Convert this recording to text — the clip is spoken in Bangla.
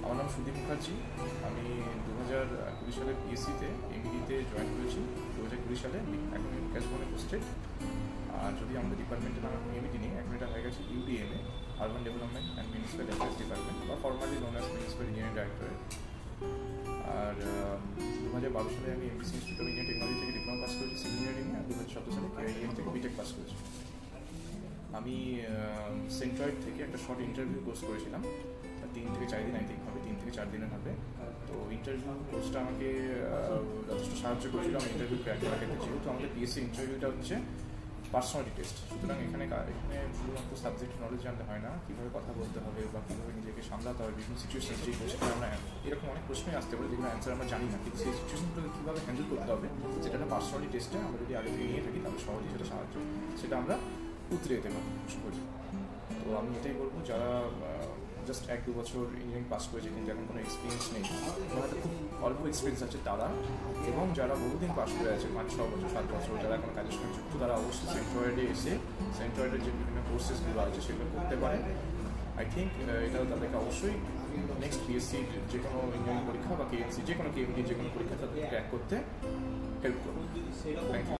আমার নাম সুদীপ মুখার্জি। আমি 2020 সালে পিএসসিতে এমইডিতে জয়েন করেছি। 2020 সালে এখন বিকাশ ভবনে পোস্টেড। আর যদি আমাদের ডিপার্টমেন্টের নাম এখন এমইডি নেই, এখন এটা হয়ে গেছে UDMA, urban development and municipal affairs department, বা formally known as municipal engineering directorate. আর 2012 সালে আমি MBC institute of engineering technology থেকে ডিপ্লোমা পাস করেছি সিভিল ইঞ্জিনিয়ারিংয়ে। আর 2017 সালে কেআইএম থেকে বিটেক পাস করেছি। আমি সেন্ট্রয়েড থেকে একটা শর্ট ইন্টারভিউ কোর্স করেছিলাম, 3 থেকে 4 দিন, আই থিঙ্ক হবে 3 থেকে 4 দিনের হবে। তো ইন্টারভিউ কোর্সটা আমাকে যথেষ্ট সাহায্য করেছিল আমি ইন্টারভিউ ক্র্যাক করার ক্ষেত্রে। যেহেতু আমাদের পিএসসি ইন্টারভিউটা হচ্ছে পার্সোনালিটি টেস্ট, সুতরাং এখানে শুধুমাত্র সাবজেক্ট নলেজ জানতে হয় না, কীভাবে কথা বলতে হবে বা কীভাবে নিজেকে সামলাতে হবে বিভিন্ন সিচুয়েশন, যে কোশ্চেন আমরা এরকম অনেক প্রশ্নই আসতে পারে যেগুলো অ্যান্সার আমরা জানি না, কিন্তু সেই সিচুয়েশনগুলো কীভাবে হ্যান্ডেল করতে হবে সেটা একটা পার্সোনালিটি টেস্টে আমরা যদি আগে থেকে নিয়ে থাকি তাহলে সহজেই সেটা আমরা উতরে যেতে পারি সহজে। তো আমি এটাই বলবো, যারা জাস্ট 1-2 বছর ইঞ্জিনিয়ারিং পাস করেছে কিন্তু এখন কোনো এক্সপিরিয়েন্স নেই, হয়তো খুব অল্প এক্সপিরিয়েন্স আছে তারা, এবং যারা বহুদিন পাস করে আছে 5-6 বছর 7 বছর, যারা এখন কাজের সঙ্গে যুক্ত, তারা অবশ্যই সেন্ট্রয়েডে এসে সেন্ট্রয়েডের যে বিভিন্ন কোর্সেসগুলো আছে সেগুলো করতে পারে। আই থিঙ্ক এটা তাদেরকে অবশ্যই নেক্সট পিএসসি যে কোনো ইঞ্জিনিয়ারিং পরীক্ষা বা কেএমসি যে কোনো কেএমডি যে কোনো পরীক্ষা তাদের ক্র্যাক করতে হেল্প করবে। Thank you.